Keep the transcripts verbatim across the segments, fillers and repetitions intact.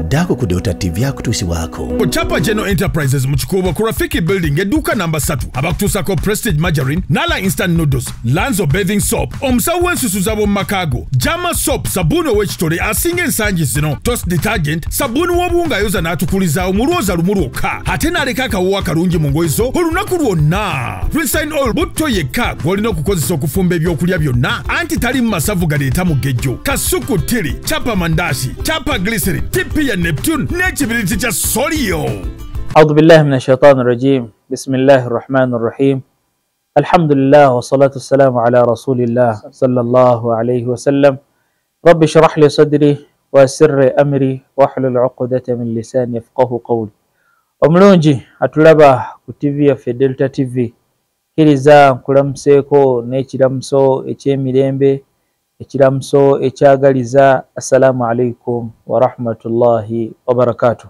Dako ku Delta T V akutuusibwako. Chapa General Enterprises mu Kikuubo ku Rafiki Building edduuka namba three abakutuusako Prestige Margarine, Nala Instant Noodles, Lanzo Bathing Soap, omusawo w'ensusuza b'omu makaago, Jama Soap, sabbuuni ow'ekitole asinga ensangi zino, Toast Detergent, sabbuuni w'obuwunga ayoza n'atukulizaawo mu lwoza lumu lwokka, ate n'aleka akawoowo akalungi mu ngoye zo olunaku lwonna. Rinse Oil butto yekka gw'olina okukozesa okufumba ebyokulya byonna, anti tali mu masavu galeeta mugejjo. Kasuku Tiri, Chapa Mandashi, Chapa Glycerin, Tipi ya Neptune, n'ekibiriti kya Solio. أعوذ بالله من الشيطان الرجيم بسم الله الرحمن الرحيم الحمد لله والصلاة والسلام على رسول الله صلى الله عليه وسلم رب اشرح لي صدري ويسر أمري واحلل عقدة من لساني يفقهوا قولي omulungi atulaba ku T V yaffe Delta T V kiriza nkulamuseeko n'ekiramuso eky'emirembe ekiramuso ekyagaliza assalamu alaikum wa rahmatullahi wa barakatuh.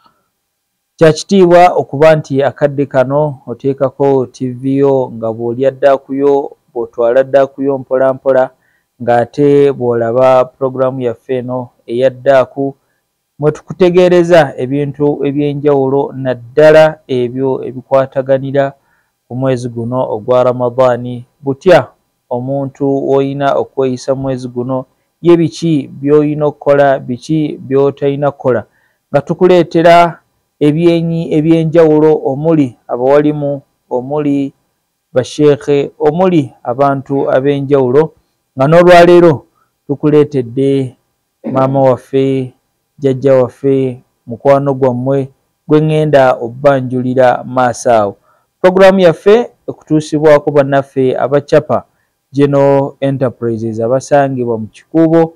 Kyakitiibwa okuba nti akadde kano oteekako T V yo nga bw'olya ddaakuyo bw'otwala ddaakuyo mpola mpola ng'ate bw'olaba puroguramu yaffe eno eya ddaaku mwe tukutegeereza ebintu eby'enjawulo naddala ebyo ebikwataganira ku mwezi guno ogwa Ramadhaani. Butya omuntu w'olina okweyisa mwezi guno, ye biki by'olina okukola, biki by'otolina kukola, nga tukuleetera ebyenyi ebyenjawulo omuli abawalimu, omuli basheekhe, omuli abantu ab'enjawulo, nga n'olwaleero tukuleetedde maama waffe, jjajja waffe, mukwano gwammwe gwe ŋŋenda obbanjulira maaso awo. Puroguramu yaffe ekutuusibwako bannaffe abacapa General Enterprises abasangibwa mu Kikuubo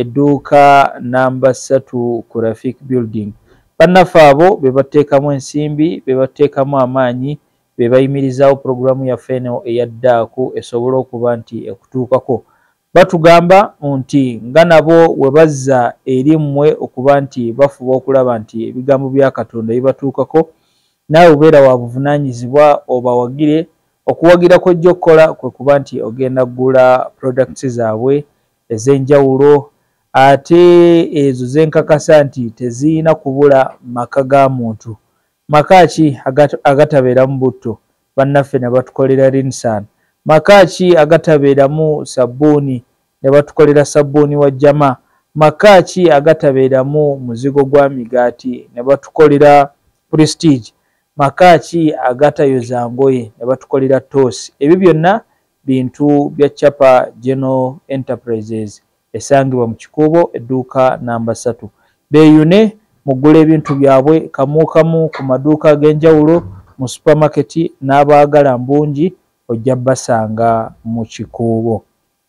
edduuka namba three ku Rafik Building. Bannaffe abo be bateekamu ensimbi, be bateekamu amaanyi, be bayimirizaawo puroguramu yaffe eno eya ddaaku esobole okuba nti ekutuukako. Batugamba nti nga nabo we bazza eri mmwe okuba nti bafuba okulaba nti ebigambo bya Katonda bibatuukako, naawe obeera wa buvunaanyizibwa obawagire. Okuwagira kw'ojja okukola kwe kuba nti ogenda kugula products zaabwe ez'enjawulo, ate ezo zenkakasa nti teziyina kubula maka ga muntu. Maka ki agatabeeramu butto? Bannaffe ne batukolera Rinsan. Maka ki agatabeeramu sabbuuni? Ne batukolera sabbuuni wa Jama. Maka ki agatabeeramu muzigo gwa migaati? Ne batukolera Prestige. Maka ki agatayoza ngoye? Ne batukolera Toast. Ebyo byonna bintu bya Chapa General Enterprises esangibwa mu Kikuubo edduuka namba three. Beeyune mugula ebintu byabwe kamu kamu ku maduuka ag'enjawulo, mu supermarket, n'abaagala mbungi ojja basanga mu Kikuubo.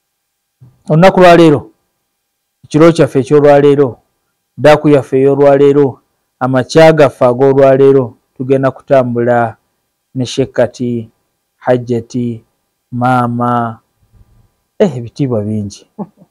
Olunaku lwaleero, ekiro kyaffe eky'olwaleero, ddaaku yaffe ey'olwaleero, amakya gaffe ag'olwaleero, tugenda kutambula ne Shekkati, Hajjati, maama, eh ebitiibwa bingi.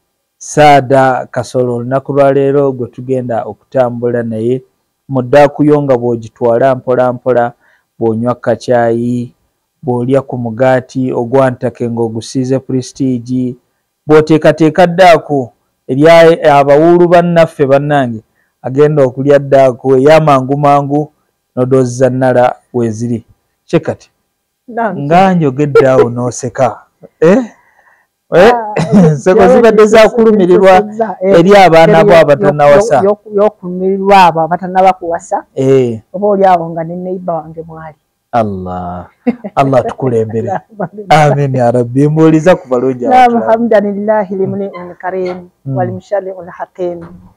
Saada Kasolo olunaku lwaleero gwe tugenda okutambula naye mu ddaakuyo nga bw'ogitwala mpola mpola, bw'onywa kacaayi, bw'olya ku mugaati ogwantake ng'ogusiize Prestige, bw'oteekateeka ddaaku erya abawuulu bannaffe bannange agenda okulya ddaaku ey'amangu mangu n'odoozi Nala weeziri. Shekkati nga njogedde awo n'oseka. Eh? Nseko zibadde zakulumirirwa eri abaana bo abatannawasa. Y'okulumirirwa abo abatannaba kuwasa. Oba oli awo nga ne neighbor wange mwali. Allah. Allah tukulembere. Amin ya Rabbi. Mbuuliza ku balungi abantu. Alhamdulillahi limuni'il karim wal musharri'il hakim.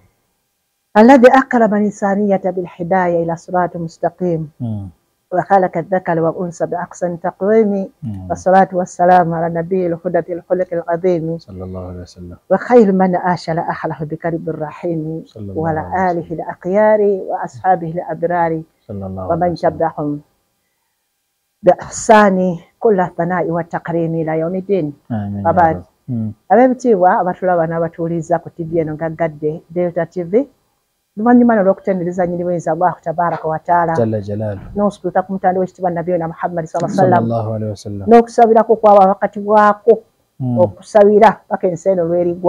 الذي أكرم الإنسانية بالهداية إلى صراط مستقيم وخلق الذكر والأنثى بأحسن تقويم والصلاة والسلام على نبي الهدى الخلق العظيم صلى الله عليه وسلم وخير من آشل أحله بكرب الرحيم وعلى آله الأخيار وأصحابه الأبرار ومن تبعهم بإحسان كل الثناء والتكريم إلى يوم الدين. وبعد abebitiibwa abatulaba n'abatuuliza ku T V eno ngaggadde Delta T V. Luvannyuma olw'okutendereza nnyini w'ensi Allahu tabaaraka wa taala jalla jalaalu n'okutuuka ku mutanda w'ekitiibwa Nabiyuna Muhammad sallallahu alaihi wasallam n'okusabirako kwaba wakati bwako okusabira paka ensi eno lw'erigwawo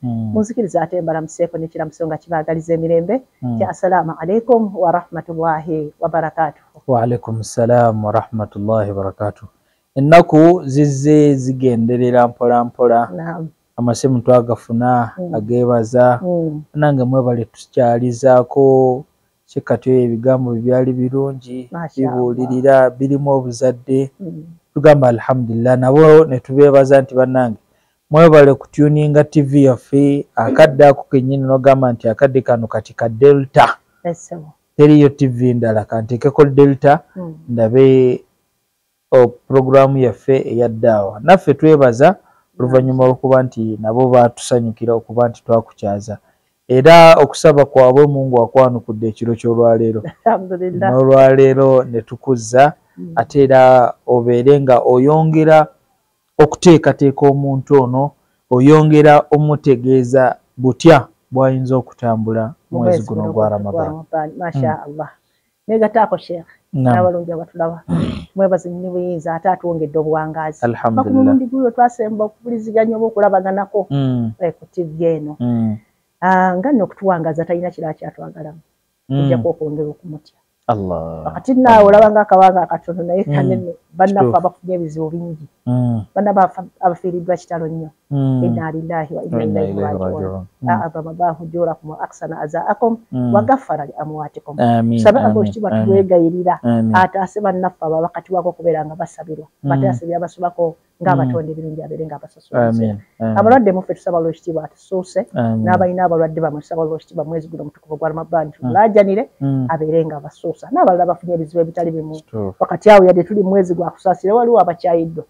munzikiriza ate mbalamuseeko n'ekiramuso nga kibaagaliza emirembe ti assalaamu alaikum wa rahmatullahi wa barakatuh. Wa alaikum salaam wa rahmatullahi wa barakatuh. Ennaku zizze zigenderera mpola mpola. Naam. Amasimu twagafuna agebaza nange mwebale tukyalizaako kikati ebigambo byali birungi bibuulirira birimu obuzadde tugamba alhamdulillah nabo ne tubeebaza nti bannange mwebale kutuninga T V yaffe akadde ako kennyini nogamba nti akadde kano kati ka Delta teriyo T V ndala kanteekeko Delta ndabe programu yaffe eyaddaawa naffe twebaza oluvannyuma lw'okuba nti nabo baatusanyukira okuba nti twakukyaza era okusaba kwabwe Mungu akwanukudde ekiro ky'olwaleero n'olwaleero ne tukuzza ate era obeere nga oyongera okuteekateeka omuntu ono oyongera omutegeeza butya bw'ayinza okutambula mwezi guno gwa Ramadaan. Masha Allah. Negataako Sheikh n'abalungi abatulaba mwebaze nnyo buyinza ate atwongedde obuwangaazi. Alhamdulillah. Bakulundi gulo twasemba okupuliziganya oba okulabaganako ku T V eno. Nga nno okutuwangaaza talina kirala kyatwagalamu kujjako okwongera okumutya. Allah. Wakati naawe olaba ng'akabanga akatono naye kanene bannaffe abafunye ebizibu bingi. Banna abafiiriddwa kitalo nnyo. Inna lillahi wa inna ilaihi raaji'uun. A'azama Allahu ujurakum wa ahsana azaakum wa ghaffara li amwaatikum. Sabe ab'ekitiibwa tubegayirira ataase bannaffe abo wakati wako okubeera nga basabirwa bataasabira basubako ng'abatonde ebirungi abeere ng'abasasula. Abalwadde muffe tusaba Olwekitiibwa atusuuse n'abalina abalwadde bamwe tusaba Olwekitiibwa mwezi guno omutukuvu gwa Ramadaan tumulaajanire abeere ng'abasuusa n'abalala bafunye ebizibu ebitali bimu wakati awo yadde tuli mwezi gwa kusaasira waliwo abakyayiddwa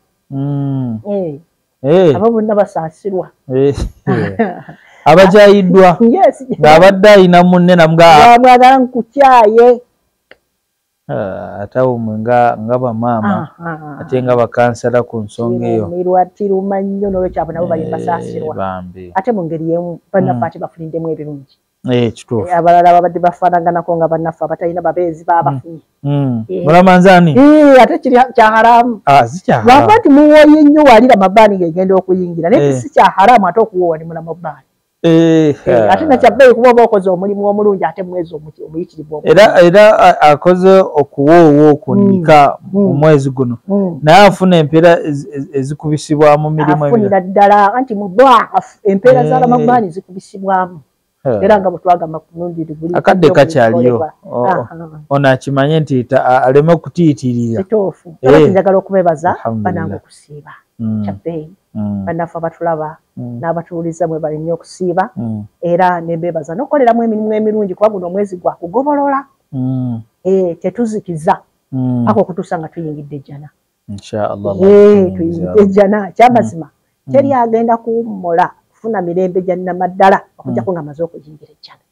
abo bonna basaasirwa abakyayiddwa ng'abadde ayina munne namwagala nkukyaye ate awo mwe nga bamaama ate nga bakansala ku nsonga eyo kiruma nnyo n'olwekyo abo nabo bali basaasirwa ate mu ngeri y'emu bannaffe ate bafunidemu ebirungi abalala babadde bafaanaganako nga bannaffe abatalina babeezi baabafunye mulamanzaani ate kiri kya haramu lwava nti muwooye nnyo walira mabaani ng'egenda okuyingira naye si kya haramu ate okuwoowa ne mulamabaani ate nakyabbeeyi kuba oba okoze omulimu omulungi ate mwezi omuyitirivu era akoze okuwoowa okunika mu mwezi guno naye afuna empeera ezikubisibwamu mirimu afunira ddala anti mu dwaafu empeera za Ramadaan zikubisibwamu era nga bwe twagamba ku mulundi guli akadde kakyaliyo ono akimanye nti aleme okutiitirira kituufu era njagala okubeebaza banange okusiiba kyabbeeyi bannaffe abatulaba n'abatuwuliza mwe bali nnyo okusiiba era ne mbeebaza n'okukoleramu emirimu emirungi kuba guno omwezi gwa kugobolola tetuzikiza ako okutuusa nga tuyingidde ejjana tuyingidde ejjana kyamazima teri agenda kuwummula kufuna mirembe gya nnamaddala okujjako nga amaze okuyingira ejjana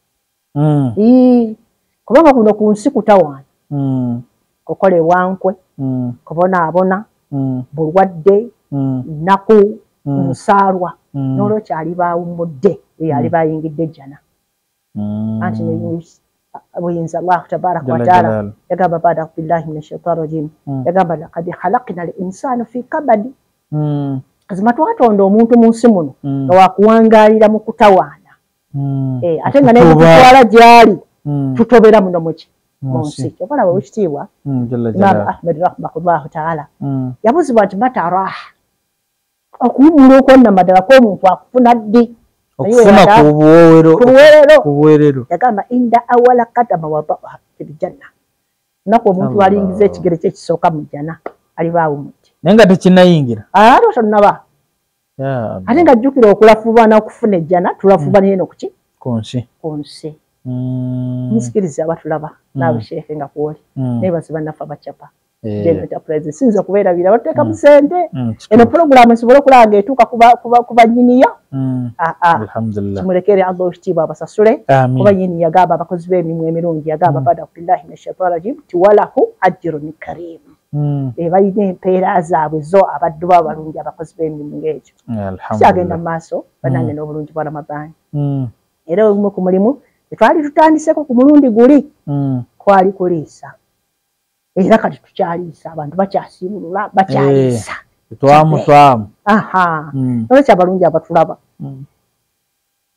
kubanga kuno ku nsi kutawaana kukolebwa nkwe kubonaabona bulwadde nnaku nsaalwa n'olwekyo ali baawummudde eyo ali bayingidde ejjana anti buyinza Allahu tabaraka wa taala yagamba baada billahi minash shaitani rajim yagamba laqad khalaqna al insana fi kabadi azima twatonda omuntu mu nsi muno nga wakuwangaalira mu kutawaana ate nga naye tutwala gyali tutobera muno muki mu nsi kyokala Oweekitiibwa Imam Ahmed rahimahullahu taala yabuzibwa nti mata raha okuwummula okwonnamaddala kw'omuntu akufuna ddi okufuna ku buweerero yagamba inda awala kadama wadaaha fil janna nako omuntu alingiza ekigere kye kisooka mu jjana aliba awummudde naye nga tekinnayingira ate tonnaba ate nga jjukira okulafuba n'okufuna ejjana tulafuba naye nokuki ku nsi ku nsi musikiriza abatulaba naawe sheekhe nga kuwoli naye baziba naffe abacapa Enterprise sinza okubeerabira bateeka mu sente eno pulogulaamu esobole okulaba ng'etuuka ku bannyiniyo kimulekere Allah ekitiibwa abasasule kuba nnyini yagamba abakozi b'emirimu emirungi yagamba baada billahi minash shaitani rajim ti walahu ajrun karim balina empeera zaabwe zo abaddu babo balungi abakozi b'emirimu ng'ekyo kyagenda mu maaso banange n'obulungi bwa Ramadaan era obumu ku mulimu twali tutandiseko ku mulundi guli kwali kuliisa era kati tukyaliisa abantu bakyasiibulula bakyaliisa twamu twamu aha nolwekyo abalungi abatulaba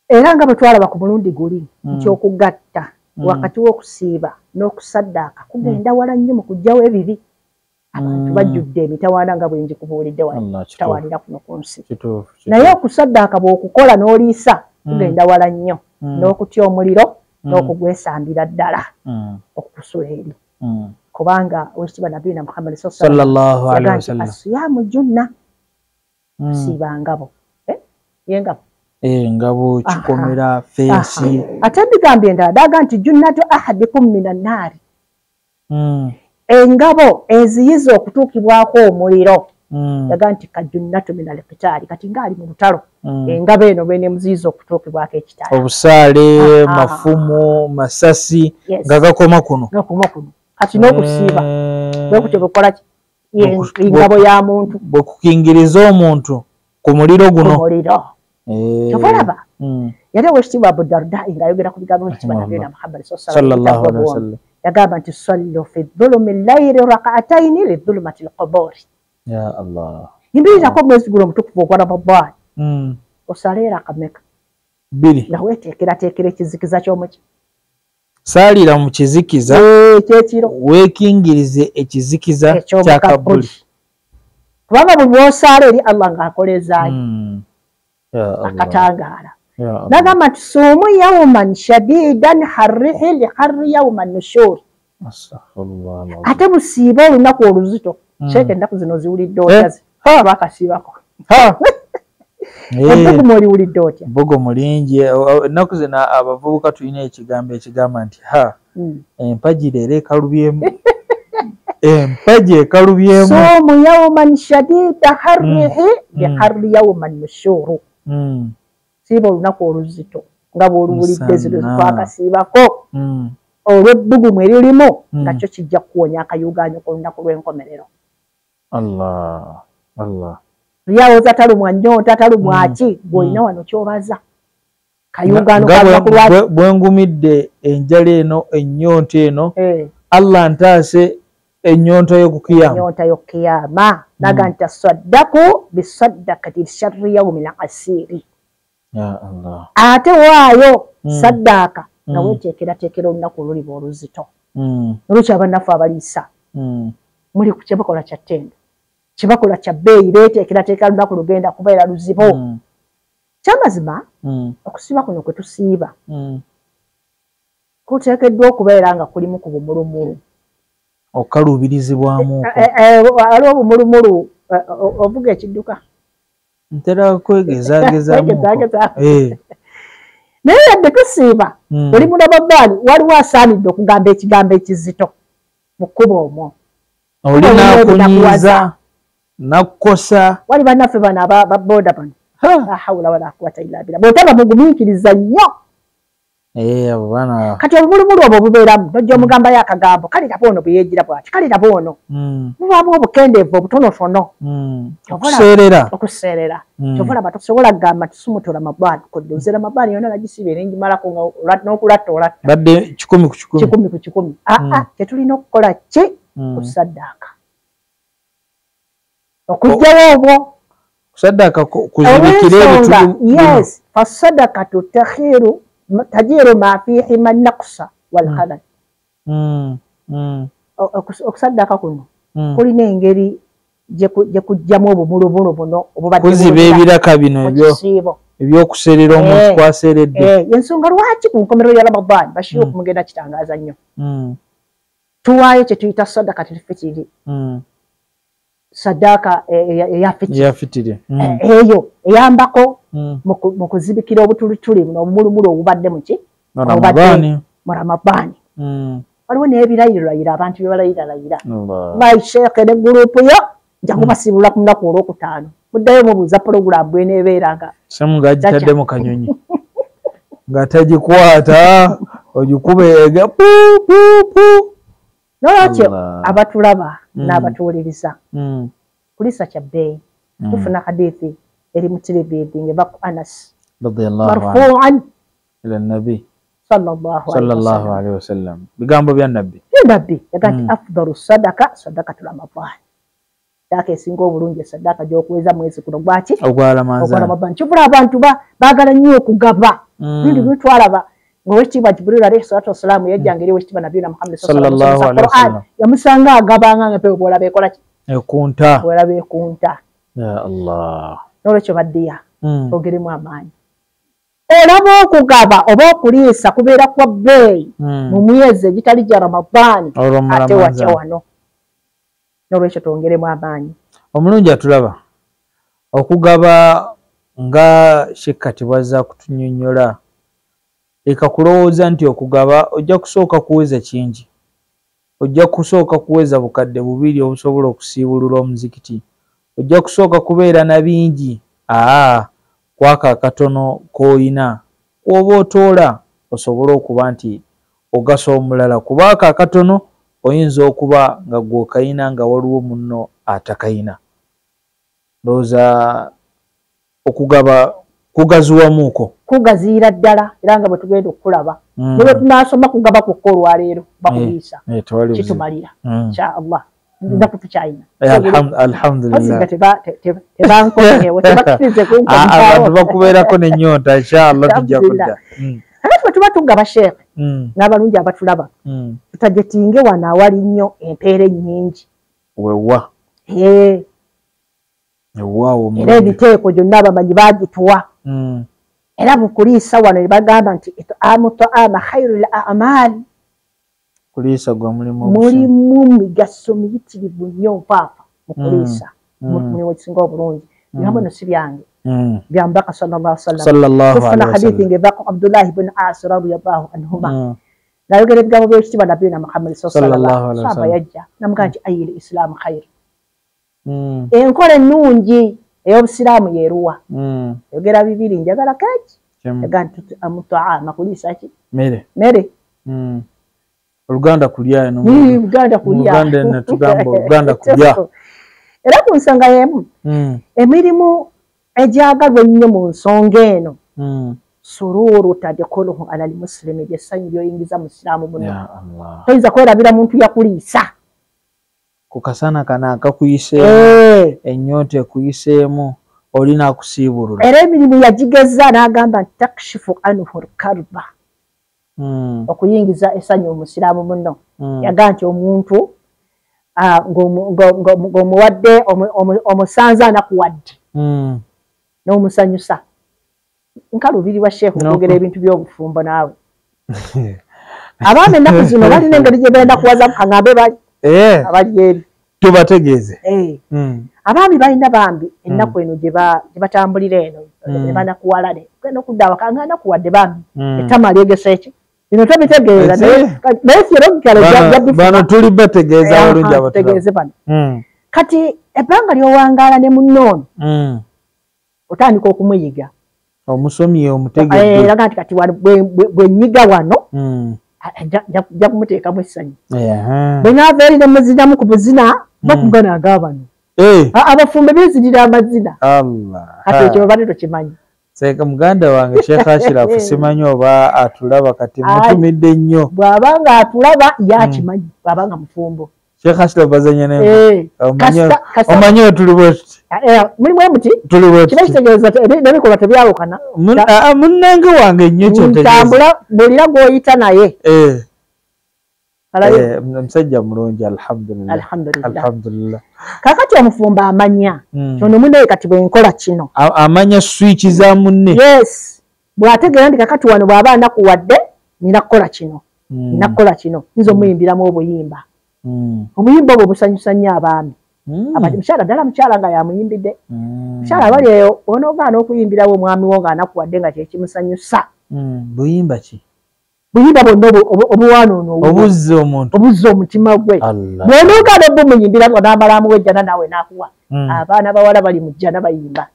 era nga bwe twalaba ku mulundi guli nti okugatta wakati w'okusiiba n'okusaddaaka kugenda wala nnyo mu kuggyawo ebibi. Abantu bajjudde emitawaana nga bwe njikubuulidde wala tutawaanira kuno ku nsi. Naye okusaddaaka bw'okukola n'oliisa kugenda wala nnyo n'okutya omuliro n'okugwesambira ddala okukusula eri. Kubanga Oweekitiibwa Nabiyina Muhammad sallallahu alaihi wasallam asiyaamu junna, kusiiba ngabo. Ye ngabo engabo kikomera feesi. Ate bigambye endala daga nti junnatu ahadikum minan naari, engabo eziyiza okutuukibwako omuliro. Daga nti kajunnatu minal qitaali, kati ngaali mu lutalo engabo eno bene muziyiza okutuukibwako ekitaala. Obusaale, mafumu, masasi nga gakoma kuno gakoma kuno. Kati n'okusiiba bwe kutyo bukola ki engabo ya muntu bwe kukingiriza omuntu ku muliro guno. Tovalaba yali Oweekitiibwa Abu Darda ng'ayogera ku bigambo Oweekitiibwa Nabiyina Muhammad sallallahu alaihi wasallam yagamba nti sallu fi dhulumi llayli rak'ataini lidhulumati lquburi. Ya Allah, yimbirirako mwezi guno omutukuvu ogwa Ramadaan osale raka mmeka? Bbiri. Nga weeteekerateekera ekizikiza ky'omuki saalira mu kizikiza kyekiro weekingirize ekizikiza kya Kabuli, kubanga buli lw'osaala eri Allah ng'akolezaayo akatangaala. Nagamba nti suumu yawman shadidan harrihi li harri yawman nushur. Ate musiibe olunaku oluzito. Sheekh ennaku zino ziwulidde otyazi bakasiibako ebbugumu oliwulidde otya? Bbugumu lingi ennaku zino abavubuka tulina ekigambo ekigamba nti ha empagi leero ekalubyemu empagi ekalubyemu. Suumu yawman shadida harrihi li harri yawman nushuru. Siiba olunaku oluzito nga bw'oluwulidde zino twakasiibako olw'ebbugumu eririmu nga kyo kijja kuwonya akayugaanyo k'olunaku lw'enkomerero. Allah Allah, lyawoza talumwa nnyonta talumwa ki gw'olina wano ky'obaza kayugaano kava ku lwaki bwe ngumidde enjala eno ennyonta eno Allah ntaase ennyonta y'okukiyama ennyonta y'okukiyama. Naga nti tasaddaku bisaddakati sharri yawmil asiiri. Ya Allah, ate waayo saddaaka nga weeteekerateekera olunaku oluliba oluzito. Olwekyo abannaffe abaliisa muli ku kyebakola kya ttendo, kyebakola kya bbeeyi, beeteekerateekera lunaku lugenda kubeera luzibu. Kyamazima okusiiba kuno kwe tusiiba kuteekeddwa okubeera nga kulimu ku bumulumulu okaluubirizibwamu. Waliwo obumulumulu ovuga ekidduka ntera kwegezagezaamu. Naye yadde tusiiba oli mu Ramadaan waliwo asaanidde okugamba ekigambo ekizito mu kkubo omwo. Oli nakunyiiza nakkosa. Wali bannaffe bano ababooda bano la hawla wala quwwata illa billah bw'otaba mugumiikiriza nnyo. Abo baana kati obumulumulu obwo bubeeramu tojja omugambayo akagambo kale laba ono bwe yeegira bw'ati kale laba ono mubaamu obukendeevu obutonotono okuseerera okuseerera kyova laba tosobola kugamba tusumutola Ramadaan kodde Ramadaan yonna nagisiiba erengimalako n'okulatta olatta badde kikumi ku kikumi kikumi ku kikumi. Aa tetulina okukola ki kusaddaaka okugjawo obwo kusaddaaka kuzibikira ebitulu. Yes, fasadakatu takhiru tajiru ma fihi man naqsa wal khalal. Okusaddaaka kuno kulina engeri gye kujjamu obumulumulu buno obubadde kuziba ebiraka bino ebyokuseerera omuntu kwaseeredde. Ensonga lwaki ku nkomerero ya Ramadaan bashiru kumugenda kitangaaza nnyo tuwaayo kye tuyita sadakatu fitiri. Saddaaka eyafitiri eyo eyambako mu kuzibikira obutulituli buno obumulumulu obubadde muki mu Ramadaan. Waliwo n'ebirayirayira abantu bye balayiralayira bayi sheekhe ne gurupu yo nja kubasiibula ku lunaku olwokutaano muddayo mubuuza pulogulaamu bw'eneebeera nga semu ng'agitadde mu kanyonyi nga tagikwata ogikube ega puupuupu. Nolwekyo abatulaba n'abatuwuliriza kulisa kya bbeeyi tufuna hadithi eri mu Tirmidhi ng'eva ku Anas marfuu'an ila nabi sallallahu alaihi wasallam. Bigambo bya nabbi nabbi yaga nti afdalu sadaka sadakatu Ramadaan. Saddaaka esinga obulungi saddaaka gy'okuweza mwezi guno gwaki ogwa Ramadaan. Kivula abantu baagala nnyo okugaba ndi bitwalaba ngo wekitiibwa Jibril alayhi salatu wassalamu yajjanga eri wekitiibwa Nabiyina Muhammad sallallahu alaihi wasallam yamusanga agabanga nga pe bola bekola ki ekunta bola bekunta ya Allah nolwekyo baddiya ogeremu amaanyi olaba okugaba oba okuliisa kubeera kwa bbeeyi mu myezi egitali gya Ramadani ate wakya wano nolwekyo twongeremu amaanyi omulungi atulaba okugaba nga Sheikh bwazza kutunyonnyola eka kulowooza nti okugaba ojja kusooka kuweza kingi ojja kusooka kuweza bukadde bubiri obusobola okusiibulula omuzikiti ojja kusooka kubeera na bingi aa kwaka akatono k'oyina oba otoola osobole okuba nti ogasa omulala kubaaka akatono oyinza okuba nga gw'okayina nga waliwo munno atakayina ndowooza okugaba kugaziwamuuko kugaziira ddala era nga bwe tugenda okulaba ne bwe tunaasoma kugaba kwokka olwaleero bakuliisa kitumalira insha Allah ndaku tukyayina alhamdulillah tebankoneewo tebatufize abantu bakubeerako n'ennyonta insha Allah tujja kudda ate bwe tuba tugaba sheekh n'abalungi abatulaba tutajetinge wano awali nnyo empeera ennyingi wewa era ebiteeko gyonna abamanyi bagituwa era bukuliisa wano ne bagamba nti it'aamu ta'aama khayrul a'maali kuliisa gwa mulimu mulimu migaso miyitirivu nnyo mpaafa mu kuliisa mulimu ekisinga obulungi byambo no si byange bya Mubaka sallallahu alaihi wasallam tufuna hadithi ngevako Abdullah ibn Asir radiyallahu anhuma nayogera ebigambo by'ekitiibwa Nabiyina Muhammad sallallahu alaihi wasallam yajja namugamba nti ayil islam khayr enkola ennungi ey'obusiraamu yeeruwa yogera bibiri njagala kaki yaga nti amutaama kuliisa ki mere mere oluganda kulya eno oluganda kulya oluganda netugamba oluganda kulya era ku nsonga y'emu emirimu egyagalwa ennyo mu nsonga eno sururu tadkhuluhu ala almuslimi byessanyu byoyingiza mu siraamu muno toyinza kwerabira muntu yakuliisa kukasana kana akakuyise ennyonta ekuyiseemu olina akusiibulula era emirimu yagigeza n'agamba nti takshifu anhu lkarba okuyingiza essanyu omusiraamu muno yaga nti omuntu ng'omuwadde omusanze anakuwadde n'omusanyusa nkalubiri wa sheekhu okwogera ebintu by'obufumbo naawe abaami ennaku zino balina engeri gye beenda kuwaza mukaŋambe bali abali eri tubategeeze abaami balina bambi ennaku eno gye batambulira eno ne banakuwalane genda okudda awaka nga anakuwadde bambi ettama lyegesa eki bino tobitegeera naye bano tuli bategeeza bulungi abategeeze bano kati ebbanga ly'owangaala ne munnoono otandika okumuyiga omusomi omutegedde eraga nti kati bwe nnyiga wano nja kumuteekamu essanyu bwe naava eri ne muzinamu ku buzina bakugana agabano abafumbe bezinira amazina kati ekyo babadde tokimanyi seeka muganda wange Sheikh Ashrafu simanyi oba atulaba kati mutumidde nnyo bw'abanga atulaba yakimanyi bw'abanga mufumbo Sheikh Ashrafu bazanya naye omanyi tuli bweti mulimu emuti tuli bweti kino kitegeeza n'ebikolwa tebyawukana munnange wange nnyo ntambula bulira gw'oyita naye omusajja mulungi alhamdulillah alhamdulillah kakati omufumbo amanya kyono munne kati bwenkola kino amanya switch za munne yes bw'ategeera nti kakati wano bw'aba anakuwadde nina kukola kino nina kukola kino nza omuyimbiramu obuyimba obuyimba obwo busanyusa nnyo abaami abati mukyala ddala mukyala nga yamuyimbidde mukyala bali eyo onoogaana okuyimbirawo omwami wo ng'anakuwadde nga kyekimusanyusa buyimba ki buyimba bwonna obuwaanoono obuzza omuntu obuzza omutima gwe bw'onoogaana obumuyimbira n'amala amuwejjana naawe n'akuwa abaana bawala bali mu jjana bayimba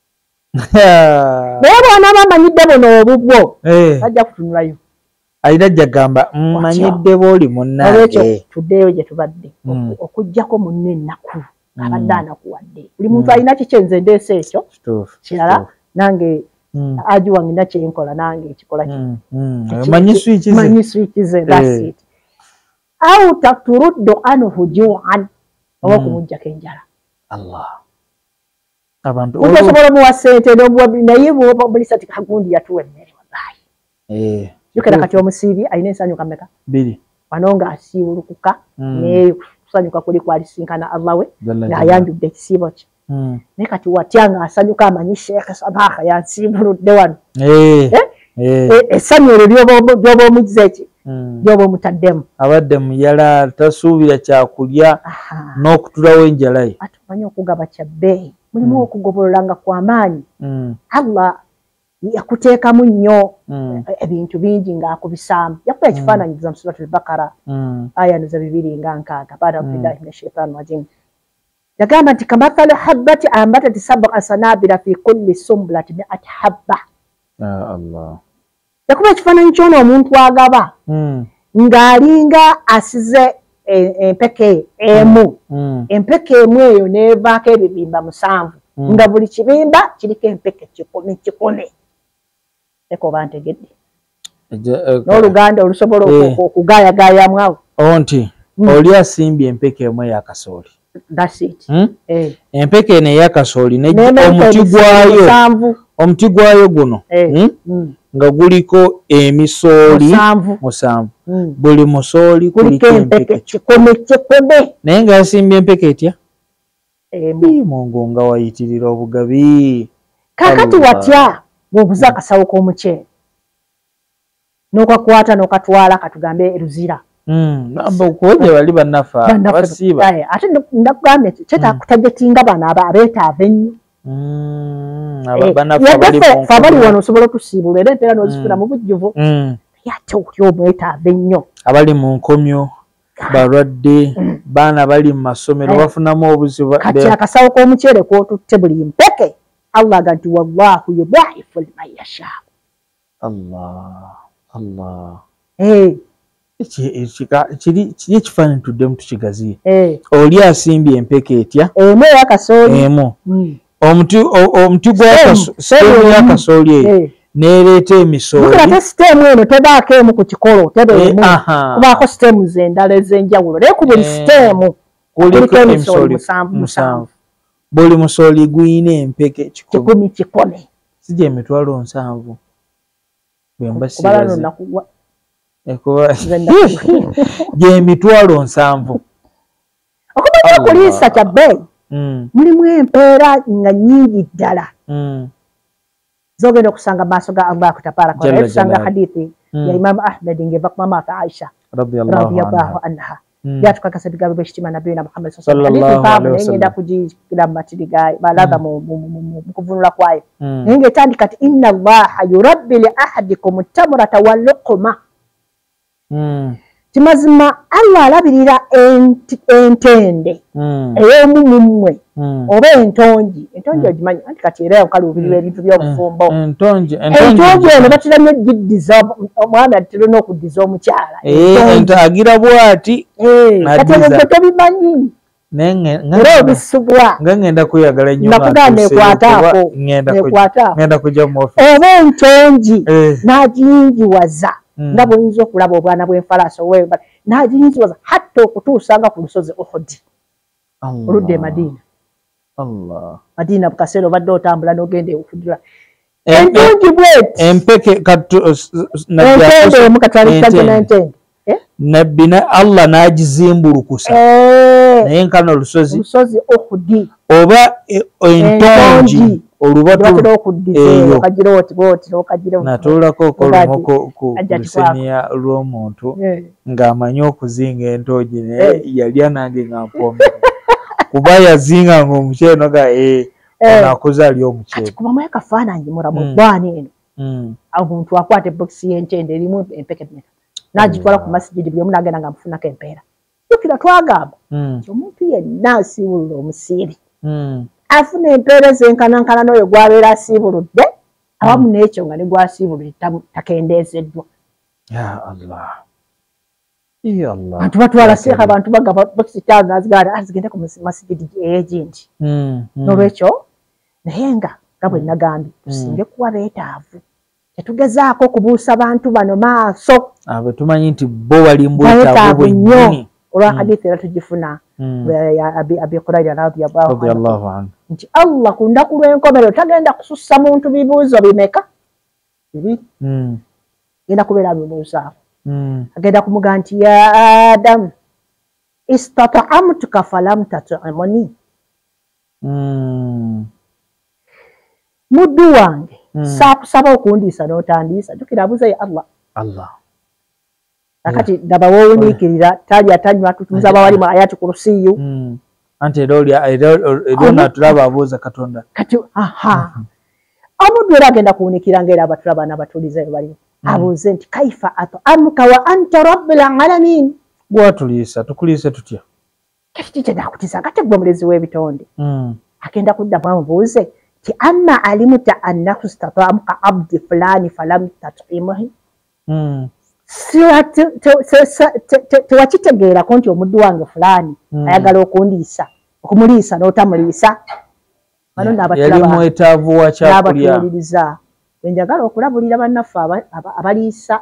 naye bw'anaaba amanyidde buno obubwo ajja kutunulayo alina ajja gamba mmanyidde bw'oli munnange tuddeeyo gye tubadde okuggyako munne ennaku abadde anakuwadde buli muntu alina kikyenze ndeesa ekyo kirala nange aji wange na kyenkola nange ekikola manyi switch manyi switch ze that's it au taturuddu anhu ju'an oba kumujjako enjala Allah abantu utosobola muwa ssente naye buli sati kagundi yatuwa emmere wallahi eh yukira kati omusibi ayine ensanyu kameka biri wanonga asiwulukuka mm. ne kusanyuka kuli kwalisinkana Allah we na yanjudde ekisibo kye mm. ne kati watyanga asanyuka amanyi Sheikh Sabaha yansibuludde wano eh eh essanyu eryo lyoba omugize eki lyoba omutaddemu abadde muyala tasuubira kyakulya n'okutulawo enjala ye atumanyi okugaba kyabbeeyi mulimu mm. okugobololanga kw'amaanyi mm. Allah yakuteekamu nnyo mm. ebintu bingi ng'akubisaamu yakuba ekifaananyiza mu Suratul Baqara mm. aya za bibiri nga nkaaga baada billahi minash shaitani rajim yagamba nti kamathali habbati ambatati sab'a sanabila fi kulli sumbulati mi'ati habba ya Allah yakuba ekifaananyi ky'ono omuntu agaba mm. ng'alinga asize empeke emu mm. empeke emu eyo neevaako ebibimba musanvu mm. nga buli kibimba kiriko empeke kikumi kikumi eko bantegedde n'oluganda olusobola okugaayagaayamu awo onti oli asimbye empeke emu eyakasooli that's it hmm? eh. empeke eno eyakasooli omuti gwayo omuti gwayo guno eh. hmm? mm. nga guliko emisooli musanvu musanvu mm. buli musooli kuliko empeke kikumi kikumi naye nga yasimbye empeke etya emu mungu nga wayitirira obugabi kakati watya bw'obuza akasawo k'omuceere n'okakwata n'okatwala katugambe eruzira namba kuwoje bali bannaffe abasiiba ate ndakugambye kyetaaga kutagetinga bano abeetaavu ennyo fe abali wano osobola otusiibula era empeera n'ozifuna mu bujjuvu ate oli omwetaavu ennyo abali mu nkomyo balwadde baana bali mu masomero bafunamu obuzibu kati akasawo k'omuceere kwotutte buli mpeke Allah ga nti wallahu yudaifu liman yasha Allah Allah eh kiri ekifaananyi tuddemu tukigaziye eh oli asimbye empeke etya emu eyakasooli emu omuti omuti gw'akasooli y'akasooli eyo neereeta emisooli ate siteemu eno tebaako emu ku kikolo tebeemu kubaako siteemu z'endala ez'enjawulo naye ku buli siteemu kuliko emisooli musanvu musanvu buli musooli guyina empeke kikumi kikumi sijja emitwalo nsanvu bwembasibaze gy'emitwalo nsanvu okumanya okuliisa kya bbeeyi mulimu empeera nga nnyingi ddala zogenda okusanga maaso ga Allah tabaraka wa taala tusanga hadithi ya Imam Ahmed ngeva ku mama Aisha radhiyallahu anha yatukakasa bigambo by'ekitima nabiyina Muhammad sallallahu alaihi wasallam hadithi ngenda kujikira matiriga balaga mu kuvunula kwayo nenge etandika ati inna Allaha yurabbi li ahadikum tamrata wal luqma timazima Allah alabirira entende ey'omumumwe oba entongi entongi ogimanyi anti kati era okali obirira ebintu by'obufumbo entongi entongi eno batiramye ogiddiza omwami atirina okuddiza omukyala agira bwati kati ebyo tobimanyi era obisubwa nga ngenda kweyagala nnyo nakugamba ekwataako ngenda kujja mu ofisi oba entongi n'agiyingiwaza nga bw'oyinza okulaba obwana bw'enfalaasi oweeba n'agiyingiwaza hatta okutuusa nga ku lusozi Uhud oludda e Madiina Madiina bukaseera obadde otambula n'ogenda ewufudula entongi bweti empeke entende emu katwalikitajena entende nabbi Allah n'agizimbulukusa naye nkano olusozi olusozi Uhud oba entongi olubatu eyo natuulako okolumu ku luseniya lw'omuntu ng'amanyi okuzinga entongi naye yalya nange nga mpomera kuba yazinganga omuceere noga onakuza ali omuceere kubamu akafaananyi mulamu bbwana eno omuntu akwata ebokisi y'entende erimu empeke n'agitwala ku masigidi buli omu n'agenda nga mufunako empeera jjukira twagamba nti omuntu yenna asiibulula omusiiri afuna empeera ezenkanankana n'oyo gwabeera asiibuludde awamu n'ekyo nga ne gwasiibuludde takendeezeddwa abantu batwala seeka abantu bagaba bokisi taano nazigala azigende ku masigidi ey'egindi n'olwekyo naye nga nga bwe nagambye tusinge kuwa beetaavu tetugezaako okubuusa bantu bano maaso abo tumanyi nti bo bali mu bwetaavu bwennyini olwa hadithi era tugifuna abi Hurayra radiyallahu anhu nti Allah ku nnaku lw'enkomerero tagenda kusussa muntu bibuuzo bimeka bibiri genda kubeera abibuuzaawo mm. agenda kumugaa nti ya Adamu istata'amtuka falam tat'imuni mm. muddu wange mm. saakusaba okundiisa n'otandiisa jjukira abuuza ye Allah Allah akati ndaba woowuniikirira talya tanywa tutunza bawali mu ayati kurusiyu mm. anti era olya era natulaba abuuza Katonda kati aha omuddu era agenda kuwunikira ng'era abatulaba n'abatuulize balimu abuuze nti kaifa at'amuka wa anta rabbil alamin gwatuliisa tukuliise tutya kati kiki kyendakutiisa ngate gwe mulezi w'ebitonde mm. agenda kuddamu amubuuze ti amma alimuta annahu istata'amuka abdi fulani falam tat'imuhu mm. tewakitegeerako nti omuddu wange fulani ayagala okundiisa okumuliisa n'otamuliisa yali mwetaavu wa kyakulya n'abatuuliriza enjagala okulabulira bannaffe abaliisa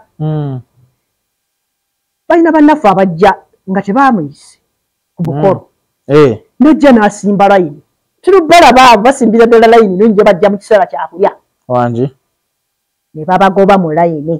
balina bannaffe abajja nga tebamuyise ku mukolo n'ojja n'asimba layini tulubalaba abo basimbira ddala layini nonje bajja mu kiseera kyakulya wangi ne babagoba mu layini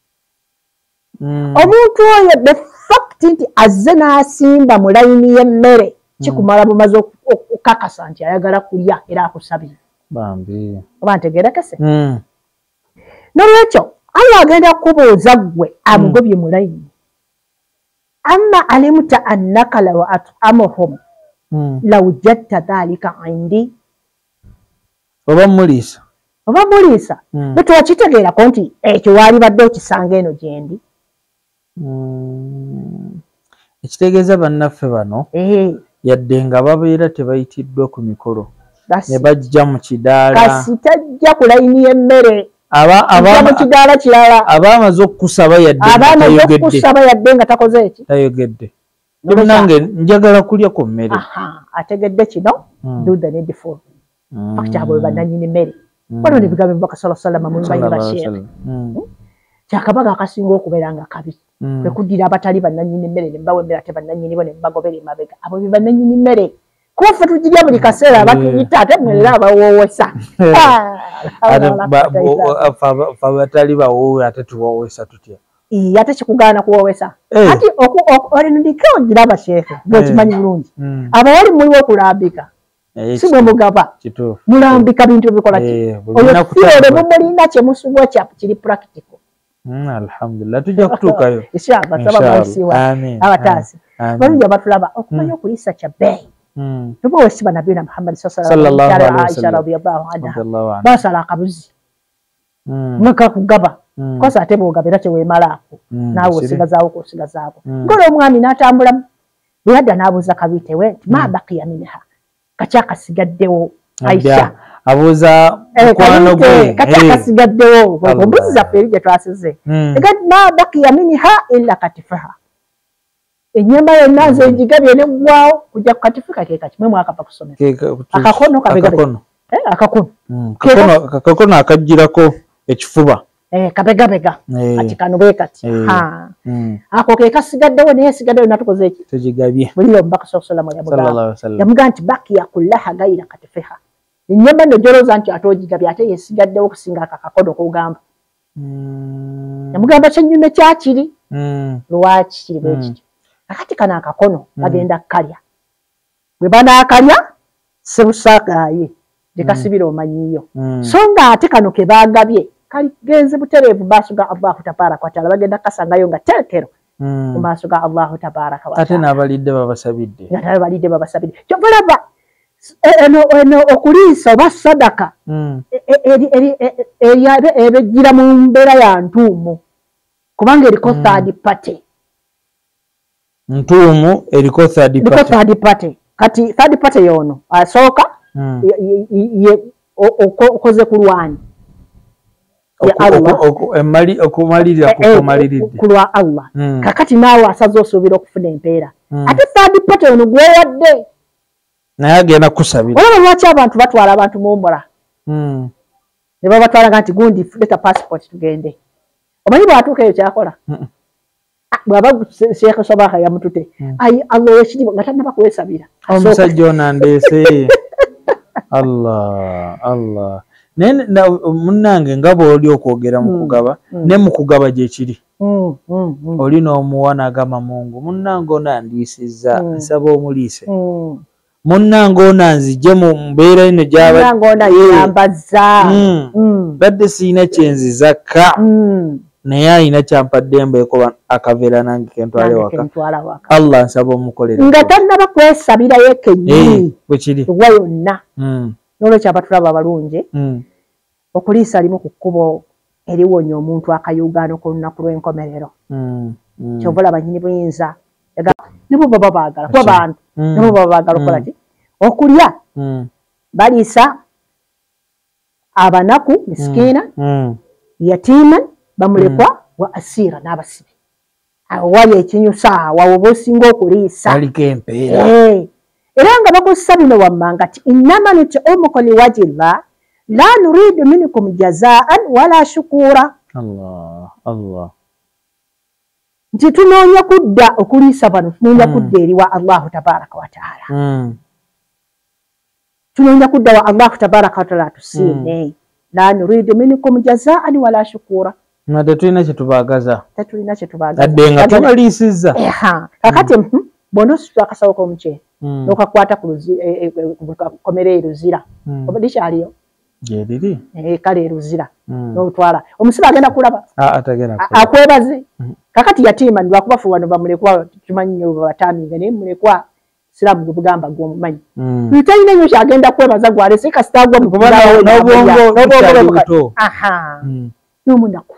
omuntu oyo the fact nti azze n'asimba mu layini y'emmere kikumala bumaze okukakasa nti ayagala kulya era akusabira bambi oba ntegeerekese n'olwekyo Allah agenda kukubuuza ggwe amugobye mu layini amma alimuta annaka law at'amuhum law jatta dhalika indi oba muliisa oba muliisa bwe twakitegeerako nti ekyo waali badde okisanga eno gyendi ekitegeeza bannaffe bano yadde nga babeera tebayitiddwa ku mikolo ne bajja mu kidaala kasi tajja ku layini y'emmere mu kidaala kirala abaamaze okukusaba yadde okusaba yadde nga takoze eki tayogedde nange njagala kulya ku mmere ategedde kino do the needful fakiti abo bannannyini mmere wano ne bigambo bibaka sala salama mu nyumba y'abasheekhe kyakabaga akasinga okubeera nga kabi kwe kuddira abatali bannannyini mmere ne mbawa emmere ate bannannyini bo ne mbagobera emabega abo be bannannyini mmere kuba ffe tugirya buli kaseera abatuyita ate mwerera abawoowesa abatali bawoowe ate tuwoowesa tutya ate kikugaana kuwoowesa ati olinudike ogira abasheekhe ng'okimanyi bulungi abawali muliwo okulambika si bwe mugaba mulambika bintu bikola ki oyo fiire mumulina kyemusubwa kyapu kiri practical alhamdulillah tujja kutuukayo inshallah saba mwesiwa abataasi balungi abatulaba okumanya okuliisa kya bbeeyi tuba wesiba nabiyina Muhammad sallallahu alaihi wasallam Aisha radhiyallahu anha basala akabuzi mwaka kugaba kosa ate bwogabira teweemalaako naawe osigazaawo kosigazaako ngola omwami n'atambula bweyadda n'abuuza kabitewe nti ma baqiya minha kakyakasigaddewo Aisha abuuza mukwano gwe kakyakasigaddewo ombuzi zaffe eri gye twasize egati ma baqiya minha illa katifaha ennyama yonna nze ngigabye neggwawo kujja ku katifuka ke kaki mwe mwakapa kusomesa akakono kabegabega akakono akakono akajjirako ekifuba kabegabega kati kano bwe kati ako ke kasigaddewo naye sigaddewo natukoze eki tegigabye buli omubaka sallallahu alaihi wasallam yamugaa nti bakiya kullaha gaira katifiha ennyama nno gyolooza nti ate ogigabye ate yesigaddewo okusinga akakakono kugamba yamugamba kyennyume kyakiri lwaki kiri bwe kityo akati kana akakono bagenda kalya bwe banaakalya sebusaakaaye gyekasibira omanyiyo so nga ate kano ke baagabye kali genze butereevu maaso ga Allahu tabaraka wataala bagenda kasangayo nga terekero mu maaso ga Allahu tabaraka wataala ate n'abalidde babasabidde ate n'abalidde babasabidde kyobulaba eno okuliisa oba sadaka ebejjira mu mbeera ya ntuumu kubanga eriko third party ntuumu eriko third party kati third party yono asooka okoze ku lwani okumalirira kulwa Allah kakati naawe asaze osuubira okufuna empeera ate third party yono gwewadde naye agenda kusabira olaba lwaki abantu batwala abantu mumbula ne babatwalaga nti gundi leta passport tugende omanyi bwatuuka eyo kyakola bwaba Sheikh Sabaha yamutute ayi Allah yashiri nga tanaba kwesabira omusajja ono andeese Allah Allah nene na munnange ngabo oli okwogera mu kugaba ne mu kugaba gye kiri oli n'omuwana agama Mungu munnange onandisiza nsaba omuliise munnange onanzije mu mbeera ino gyaba munnange onayambaza badde siina kyenzizakka naye alina kyampadde mbeeko akaveera nange kentwale waka Allah nsaba omukolera nga tannaba kwesabirayo kennyini bwe kiri wa yonna n'olwekyo abatulaba abalungi okuliisa limu ku kkubo eriwonya omuntu akayugaano ku lunaku lw'enkomerero kyova olaba nnyini buyinza ne bo baba baagala kuba bantu ne bo baba baagala okukola ki okulya baliisa abanaku misikiina yatiiman bamulekwa wa asiira n'abasibe awo wali ekinyusa awo oba osinga okuliisa aliko empeera era nga bagussa bino wammanga ti innama nut'imukum liwajhillah la nuridu minkum jazaan wala shukura. Allah Allah nti tunoonya kudda okuliisa bano tunoonya kudda eri wa Allahu tabaraka wa taala tunoonya kudda wa Allahu tabaraka wa taala tusiime la nuridu minkum jazaan wala shukura na tetulina kyetubaagaza tetulina kyetubaagaza adde nga tubaliisizza kakati bona ositula akasawo k'omuceere n'okakwata ku komera eruzira oba likyaliyo gyeriri kale eruzira n'otwala omusibe agenda kulaba akwebaze kakati yatiima lwakubafu wano bamulekwa tumanyi nyo babataaminga naye mulekwa siraamu gwe bugamba gw'omumanyi talina nnyo kyagenda kwebaza gwalese kasita gwo n'obwongo n'omunaku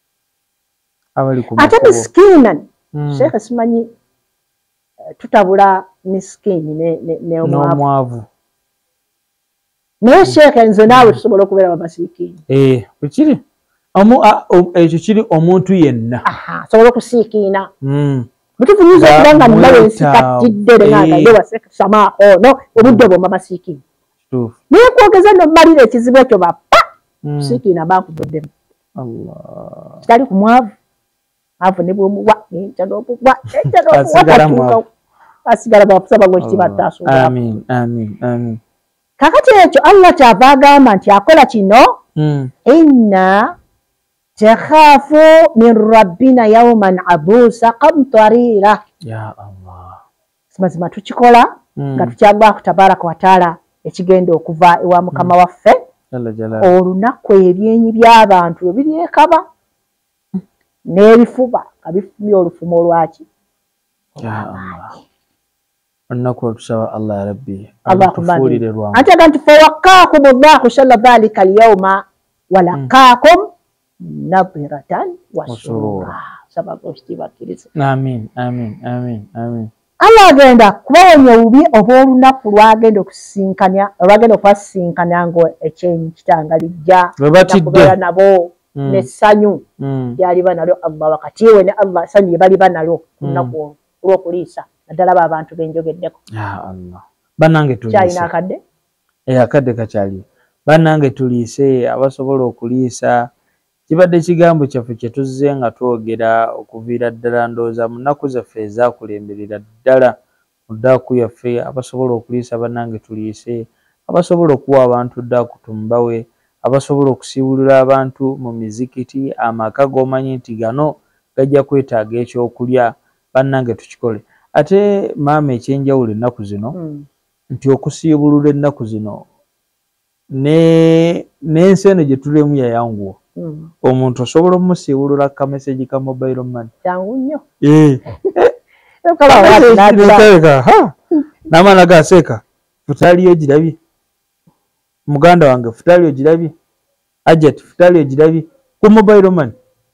ate miskiinan sheekhe simanyi tutabula miskiini n'omwavu naye sheekhe nze naawe tusobola okubeera bamasiikiini ekiri ekyo kiri omuntu yenna sobola okusiikiina bwetufunyiza okuba nga nnawe ensikatidde nenanga wasamaaho no obudde bwomba masiikiini naye kwogeza nomalira ekizibu ekyo bapa kusiikiina bankubuddemu kitali ku mwavu mwavu ne bwomuwa nenkya n'okuwa enkya n'okuwa asigala bakusaba gwekitiba taasuubula amin amin amin kakati ekyo Allah kyava agamba nti akola kino inna takhaafu min rabbina yawman abuusa qamtarira ya Allah mazima tukikola nga tukyagwako tabaraka wa taala ekigenda okuva ewa mukama waffe olunaku ebyenyi by'abantu ebiryekaba n'ebifuba nga bifumya olufumo olwaki olunaku olusaba Allah ya rabbi atufuulire lwamu ate aga nti fawakaakum allahu shalla dhalika alyawma walakaakum nadiratan wa surura sababu okitibakkiriza amin amin amin amin Allah agenda kubawonya obubi obw'olunaku lwagenda okusisinkanya olwagenda okwasisinkanya ngo ekyenyi kitanga lijja nakubeera nabo n'essanyu lyaliba nalyo Allah wakati we ne Allah essanyu lye baliba nalyo olunaku olw'okuliisa naddala ba abantu benjogeddeko ya Allah bannange tuliise kyalina akadde akadde kakyali bannange tuliise abasobola okuliisa kibadde ekigambo kyaffe kye tuzze nga twogera okuviira ddala ndowooza mu nnaku zaffe ezaakulemberera ddala mu ddaaku yaffe abasobola okuliisa bannange tuliise abasobola okuwa abantu ddaaku tumbawe abasobola okusiibulira abantu mu mizikiti amaka g'omanyi nti gano gajja kwetaaga ekyokulya bannange tukikole ate maama ekyenjawulo ennaku zino nti okusiibulula ennaku zino n'ensi eno gye tulemu yayanguwa omuntu osobola okumusiibulula kameseji ka mobile money kyangu nnyo n'amaana gaseeka futaliyo girabye muganda wange futaliyo girabye ajat futaliyo girabye ku mobile money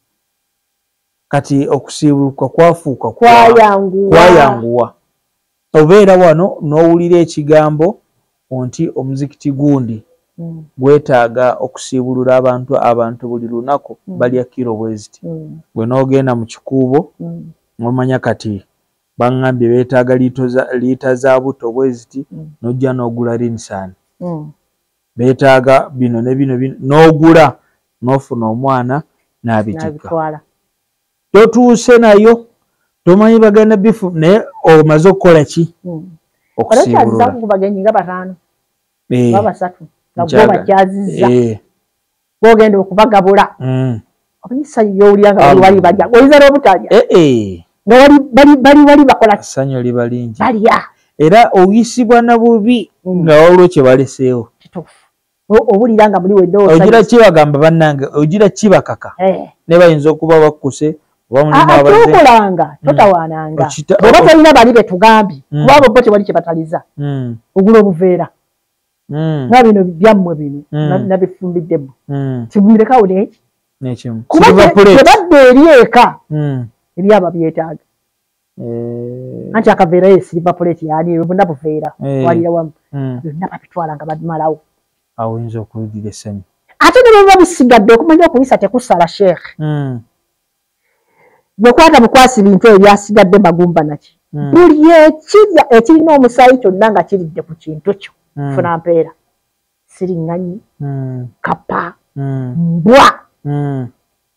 kati okusiibuluka kwafuuka kwayanguwa obeera wano n'owulira ekigambo nti omuzikiti gundi gwetaaga okusiibulula abantu abantu buli lunaku balya kiro bweziti bwe n'ogenda mu kikuubo n'omanya kati baŋŋambye beetaaga liita za buto bweziti n'ojja n'ogula rinsaani beetaaga bino ne bino n'ogula n'ofuna omwana n'abitikka totuuse nayo tomanyi bagenda bifu naye omaze okukola ki okusiibulula Eh. baba basatu nga Nchaga. goma kyaziza Eh. bogenda okubagabula Mm. abisa yoli anga Allah. wali bajja goiza robutalya Eh eh. nga wali bali bali wali bakola Sanyo liba lingi. balya Era oyisibwa na bubi Mm. nga olwo kye baleseewo. kitufu obulira nga muli wedde Ogira kibagamba bannange, ogira kibakaka. eh Ne bayinza okuba bakkuse oba mulimu abaze. atukulanga totawaananga Okita- oba tolina bali betugambye Mm. kuba abo bo tewali kye bataliza Mm. ogula obuveera Mm. nga bino byammwe bino Mm. na- nabifumbidde Mm. kimumirekawo neki Nekimu. kuba Silver plate. tebadde eri eka Mm. eri aba byetaaga Eh. anti akaveera ye silver plate yani bonna buveera Eh. walira wamu Mm. byonna babitwala nga bamalawo Awo oyinza okuwulira essanyu. ate ne bwe bisigadde okumanya okuyisa tekusala sheekhe Mm. bwe kwata bukwasi bintu ebyasigadde magumba naki Mm. buli ekirya ekirina omusaayi kyonna nga kiridde ku kintu kyo Mm. funa mpeera siriŋŋanyi Mm. kapa Mm. mbwa Mm.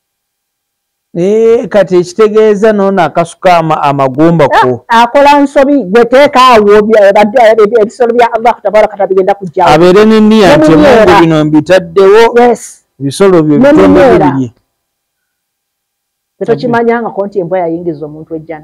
Eh, kati ekitegeeza noono akasuka ama- amagumba ko akola nsobi gwe teeka awo bya- bad- ebi- ebisolo bya allah tabaraka taala bigenda kujjawo abeere n'enniya nti N'omunyeera. emungu bino mbitaddewo yes ebisolo byo N'omunyeera. bitonde bibiri. tetokimanyangako nti embwa yayingiza omuntu ejjana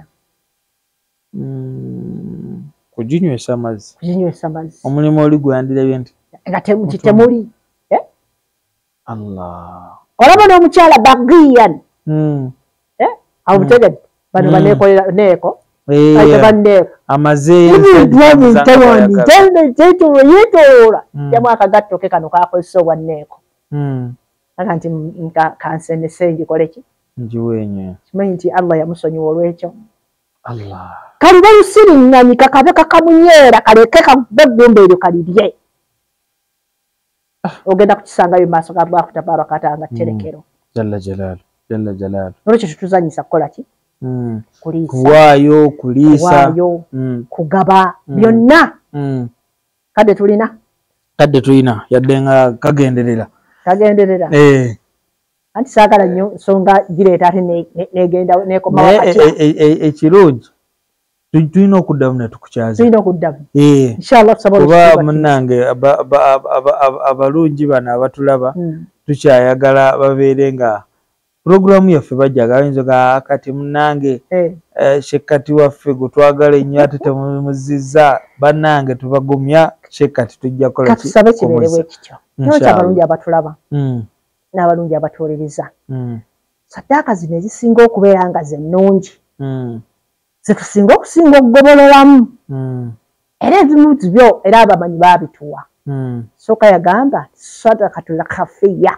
Mm. Kuginywesa mazzi. kuginywesa mazzi Omulimu oli gwandirabye nti nga te- nti temuli Eh? Allah. olaba n'omukyala bagiyan Mm. awo butegedde bano Mm. baneekolera neeko Eh, ayita banneeko amaze ebintu ebintewani yetoola Mm. yamu akagatto ke kano kakozesa obwanneeko Mm. aga nti mm, ka- kansenese ngikole ki Njiwenye. kimanyi nti allah yamusonyiwa olwekyo Allah. kalibe lusiriŋŋanyi kakabe kakamunyeera kaleke kabe eggumba eryo kalirye ogenda kukisangayo mu maaso ga allahu tabaraka wataala nga tterekero Jalla jalaalu. Jalla jalaalu. nolwekyo tetuzanyisa kukola ki Mm. kuliisa Kuwaayo, kuliisa. waayo Mm. kugaba Mm. byonna Mm. kadde tulina Kadde tulina yadde nga kagenderera. kagenderera Eh. anti saagala nnyo nsonga gireeta ate ne- ne- negenda nekomawo Naye katya e- e- e- ekirungi tu- tulina okuddamu ne tukukyaza. tulina okuddamu Eh. inshallah tusobola Kuba okukiba. munnange aba- aba- aba- aba- abalungi bano abatulaba Mm. tukyayagala babeere nga puroguramu yaffe bajjaga bayinza ga kati munnange Eh, eh, shekkati waffe gwe twagala ennyo ate temumuzizza bannange tubagumya shekkati tujja kukola ki? katusabe kibeerewo Kumuza. ekityo nolwekyo Inshallah. abalungi abatulaba Mm. n'abalungi abatuwuliriza Mm. saddaaka zino ezisinga okubeera nga zennungi Mm. zetusinga okusinga okugobololamu Mm. era ezimu zibyo era abamanyi baabituwa Mm. sooka yagamba sadakatula kafiya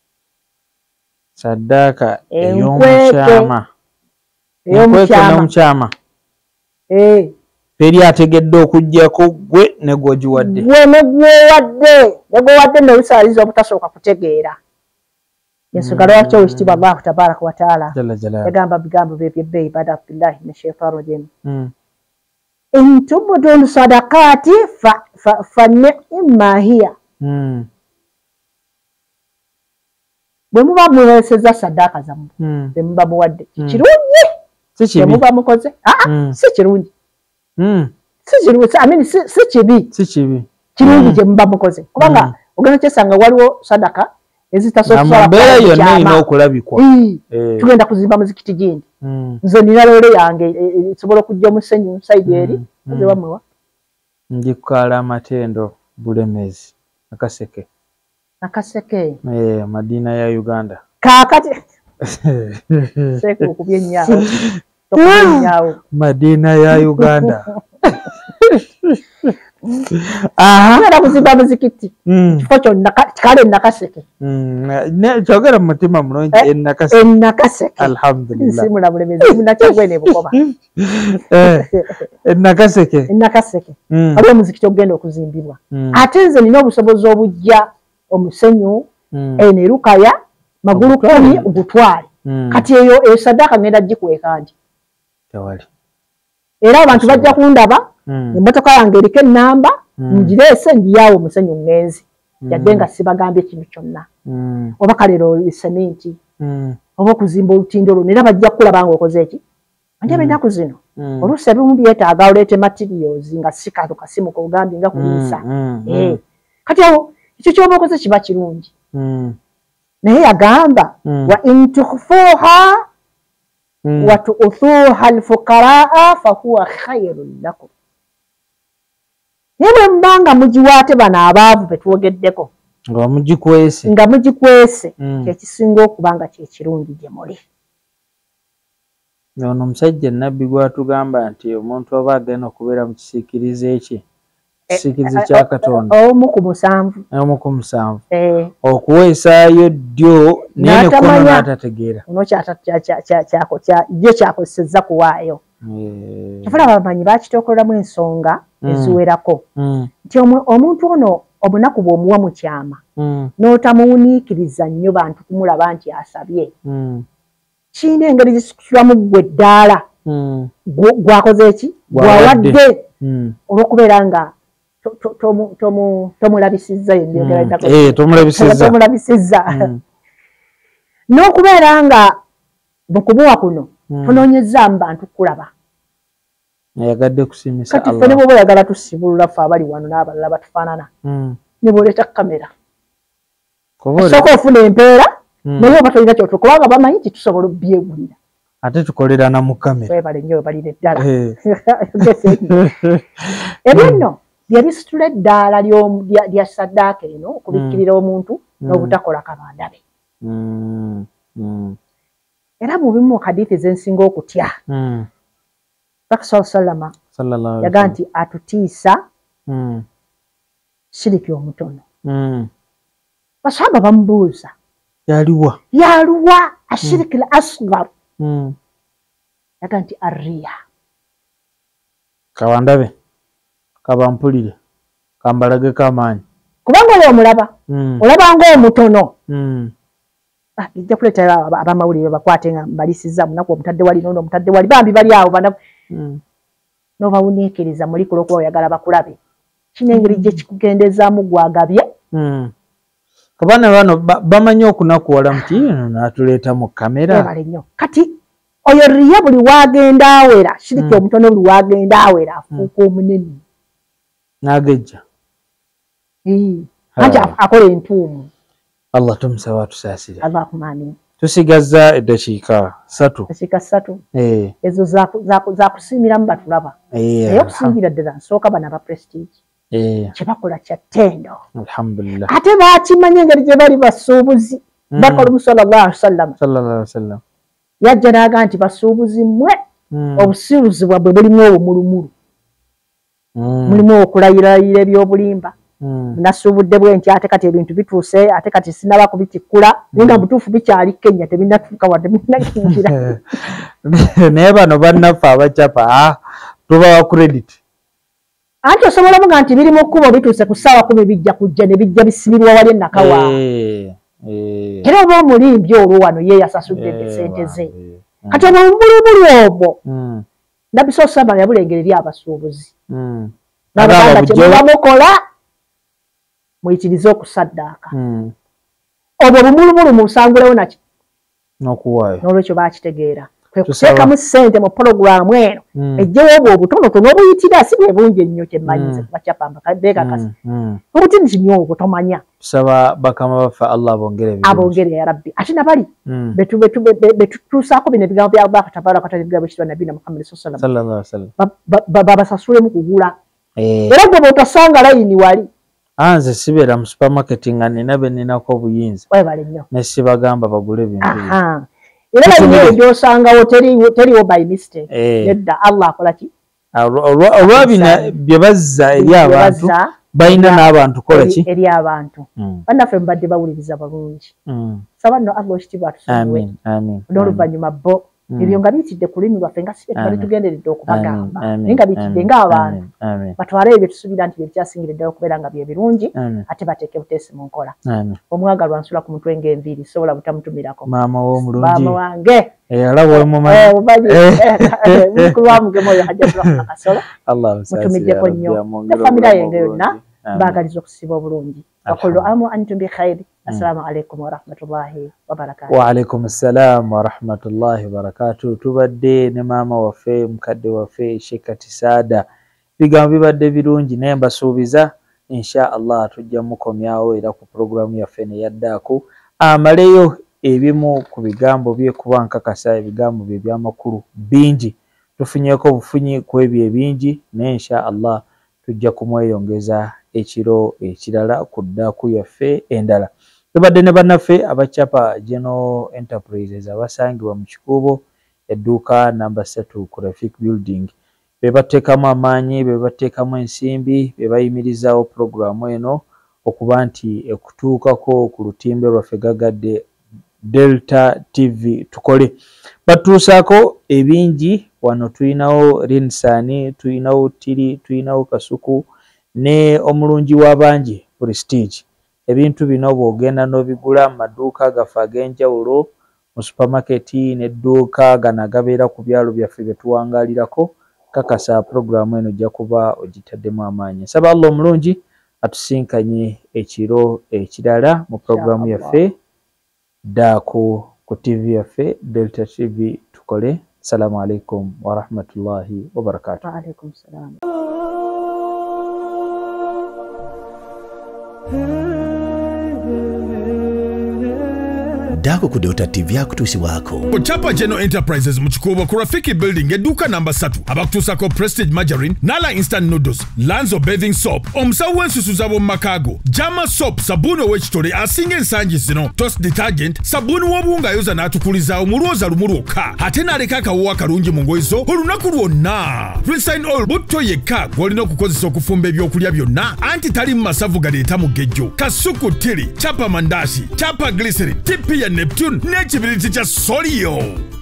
Saddaaka Enkweke. ey'omukyama. Enkweke ey'omukyama n'omukyama Eh, teri ategedde okuggyako gwe ne gw'ogiwadde. gwe ne gwowadde ne gwowadde nolusaaliza obutasooka kutegeera ensonga lwaki owekitiibwa allahu tabaraka wataala Jalla jalaalu. yagamba bigambo bye byebbe ibada billahi min shaitani rajim Mm. in tubdu sadakati fa, fa, fa ni'ma hiya Mm. bwe muba muweseza saddaaka zammwe Mm. bwe muba muwadde Mm. kirungi Si bwe kibi. muba mukoze aa Mm. si kirungi Mm. si kirungi si- I mean, si si kibi Si kibi. kirungi Mm. gye muba mukoze kubanga Mm. ogenda kyesanga waliwo sadaka Mu ezitasobola mbeera yonna erina okulabikwa. Eh. tugenda kuzimba muzikiti gindi Mm. nze nina loole yange e- e- esobola okujja omusenyu sayidi eri Mm. Mm. oze wamuwa Njikukaala amatendo Bulemezi Akaseke. akaseke Eh, Madiina ya Uganda. kaakati seeka okubya ennyawo okubya ennyawo Madiina ya Uganda. Aha. tugenda kuzimba muzikiti Mm. kifo kyonna ka- kale nakaseke Mm. Ne kyogera mu mutima mulungi Eh, ennakase. enakaseke Alhamdulillah. nsimula bulemezi munakyagwe nebukoba Eh, ennakaseke. enakaseke Mm. waliwo omuzikiti ogenda okuzimbibwa Mm. ate nze nina obusobozi obujja omusenyu Mm. enerukaya magulu Ogutwale. kumi ogutwale Mm. kati eyo eyo saddaaka ngenda gikweka nti Tewali. era abantu bajja kundaba Mm. emmotoka yange eriko ennamba Mm. ngireese njiyaawo omusenyu ngenzi Mm. yadde nga sibagambye kintu kyonna Mm. oba kalero seminti Mm. oba okuzimba olutindo luno era bajja kulaba nga okoze eki anjaba ennaku zino Mm. oluusi ebimu byetaaga oleete materials nga si kano kasimu kogambye nga kuliisa Mm. Mm. Eh, kati awo ekyo kyoba okoze kiba kirungi mm. naye yagamba Mm. wa in tukhfuha Mm. wa tu'thuha alfuqaraa fahuwa khayrun lakum naye bwe mbanga mugiwaate bano abaavu betwogeddeko nga mugikwese nga mugikwese Mm. kyekisinga okuba nga kyekirungi gye muli ono omusajja nabbi gwatugamba nti omuntu oba agenda okubeera mu kisiikirize ekye kisiikirize kya Katonda omu ku musanvu omu ku musanvu eh okuweesaayo ddyo naye nekono N'atamanya. n'atategeera ono kyako ye kyakozesezza kuwaayo Eh, kyafula abamanyi bakitokoleramu ensonga Mm. eziwerako mm, nti omu- omuntu ono obunaku bw'omuwa mu kyama mm, n'otamuwuniikiriza nnyo bantu kumulaba nti asabye mm, kiina engeri zisukiramu ggwe eddaala mm, gw- gwakoze eki Gwawadde. gwawadde mm. olw'okubeera nga to- to- tomu- tomu- tomulabisizza yenbyogera Mm. ddako. Eh, tomulabisizza. tomulabisizza Mm. n'okubeera nga mu kumuwa kuno Mm. tunoonyezaamu bantu kulaba ayagadde kusiimisa kati ffe Allah ne bwoba oyagala tusibulula ffe abali wano n'abalala batufaanana Mm. ne bw'oleeta kamera Kuba oli- sooka ofuna empeera Mm. naye oba tolina kyotyo kubanga bamanyi nti tusobola obyegulira ate tukolera na mu kamera webale nnyo webalira eddala Eh. ebyo nno bye bisitula eddaala ly'omu- lya lya saddaaka eno okubikkirira omuntu n'obutakola kabandabe Mm. Mm. era mu bimu hadithi zensinga okutya Mm. Paka saa sallama Sallallahu alaihi yagaa wasallam. nti atutiisa Mm. siriki omutono Mm. basahaba bamubuuza yaliwa yaluwa ashiriki l asgar Mm. yagaa nti arriya kabandabe kabampulire kambalageko amaanyi kubanga oli omulaba Mm. olaba ng'omutono Mm. Ah, ijja kuleetera aba- abamawulire bakwate nga mbalisiza munaku omutadde wali nono omutadde wali bambi bali awo bana Mm. n'obawuniikiriza muli kulokuba oyagala bakulabe kino engeri gye kikugendezaamu gwagabye Mm. Abaana bano ba- bamanyi okunakuwala muti eno n'atuleeta mu kamera webale nnyo kati oyo riya buli wagenda awera shiriki omutono buli wagenda awera afuuka omunene n'agejja. Ii, Ah. anti ak- akola entuumu Allah tumusaba tusaasire. allahuma amin Tusigazza eddakiika ssatu. dakiika ssatu Eh, ezo zaku- zaku- zakusiimiramu batulaba eh, naye okusingira ddala nsooka bano aba prestige eh, kye bakola kya ttendo alhamdulillah. ate bakimanya engeri gye bali basuubuzi bakolumu sallallahu alaihi wasallam Sallallahu alaihi wasallam. yajja n'aga nti basuubuzi mmwe Mm. obusuubuzi bwabwe bulimu obumulumulu Mm. mulimu okulayirayira ebyobulimba Mm. nasuubudde bwe nti ate kati ebintu bituuse ate kati sinaba kubitikkula naye nga butuufu bikyali Kenya tebinatuuka wadde binakingira Naye bano bannaffe abacapa ah, tubawa credit. anti osobola muga nti biri mu kkubo bituuse ku ssaawa kumi bijja kujja ne bijja bisibirwa wali enakawa Eh, eh, era oba omulimbi olwo wano ye yasasudde eh, esente ze eh, kati obwo omubulibuli obwo mm, nabbi saa sallama yabulengera eri abasuubuzi mm, n'abagamba Agamba kye buggyewo. muba mukola muyitirize okusaddaaka mm, obwo bumulumulu musangulewo naki n'okuwaayo. n'olwekyo bakitegeera kwe Tusaba. kuteekamu ssente mu pologulaamu eno Mm. ejjewo obwo obutonotono obuyitira si bwe bungi ennyo kyemmanyize Mm. kubacapamba kabeekakasa Mm, mm. obutini kinyo obwo tomanya Tusaba bakama baffe Allah abongere ebirungi. abongere ya rabbi ate nabali Mm. betu- betu- be- be- betutuusaako bino ebigambo bya Allah tabaraka wataala ebigambo ekitibwa nabina Muhammad sallallahu alaihi wasallam Sallallahu alaihi wasallam. ba- ba- ba- babasasulemu kugula Eh, era gwe bw'otosanga layini wali anze sibeera mu supermarket nga nina be ninako obuyinza webale nnyo ne sibagamba bagule ebintu bye. aha era layini eyo gy'osangawo teriwo teriwo by mistake Eh. nedda Allah akola ki Olwa- olwa- olwabina bye bazza eri abantu Bazza balina n'abantu kola eri- ki? eri abantu Mm, bannaffe mubadde bawuliriza balungi mm. saba nno Allah ekitiibwa atusunguwe Amin, amin. n'oluvannyuma bo Mm. ebyo nga biyitidde ku lulimi lwaffe nga si bye twali Amin. tugenderedde okubagamba Amin, naye nga biyitidde amin, ng'abantu amin, amin, batwale ebyo tusuubira nti bye bikyasingira ddala okubeera nga bye birungi amin, ate bateeke buteesi mu nkola amin. omwagalwa nsula ku mutwe ng'enviiri sobola butamutumirako Maama w'omulungi maama wange eyalaba Eh, omumanyi. omanyi, Eh. mukulu wa mugema oyo hajjatulafuna kasolo Allah musaasire, mutumiddeko ya nnyo Rabbi, amwongere ne famire obulamu yenge yonna obulungi. Amin. baagaliza okusiba obulungi wakulu amu antum bikhairi assalamu alaikum warahmatullahi wabarakatu Wa alaikum assalam wa rahmatullahi wa barakatuh. Tubadde ne maama waffe mukadde waffe Sheikh Katisaada, bigambo bibadde birungi naye mbasuubiza insha Allah tujja mukomyawo era ku programu yaffe ne yaddaako amaleyo ebimu ku bigambo bye kuba nkakasa ebigambo bye by'amakulu bingi tufunyeko obufunyi ku ebyo ebingi ne insha Allah tujja kumweyongeza ekiro ekirala ku ddaaku yaffe endala. Tubadde ne bannaffe abacapa General Enterprises abasangibwa mu Kikuubo edduuka namba three ku Rafik Building be bateekamu amaanyi be bateekamu ensimbi be bayimirizaawo programu eno okuba nti ekutuukako ku lutimbe lwaffe gagadde Delta T V tukole batuusaako ebingi wano tuyinawo Rinsani tuyinawo Tiri tuyinawo Kasuku ne omulungi w'abangi Prestige. Ebintu bino bw'ogenda n'obigula mu maduuka gaffe ag'enjawulo mu supamaketi n'edduuka gano agabeera ku byalo byaffe bye tuwangaalirako kakasa programu eno ojja kuba ogitaddemu amaanyi. Nsaba Allah omulungi atusinkanye ekiro ekirala mu programu yaffe ddaako ku T V yaffe Delta T V tukole. Assalamu alaikum wa rahmatullahi wa barakatuh. Wa alaikum salam. Ddaako ku Delta T V akutuusibwako. Chapa General Enterprises mu Kikuubo ku Rafiki Building edduuka namba three abakutuusako Prestige Margarine, Nala Instant Noodles, Lanzo Bathing Soap, omusawo w'ensusu z'ab'omu makaago, Jama Soap, sabbuuni ow'ekitole asinga ensangi zino, Toast Detergent, sabbuuni w'obuwunga ayoza n'atukulizaawo mu lwoza lumu lwokka, ate n'aleka akawoowo akalungi mu ngoye zo olunaku lwonna. Rinsin Oil butto yekka gw'olina okukozesa okufumba ebyokulya byonna anti tali mu masavu galeeta mugejjo. Kasuku Tiri, Chapa Mandashi, Chapa Glycerin, Tipi ya Neptune n'ekibiriti kya Solio.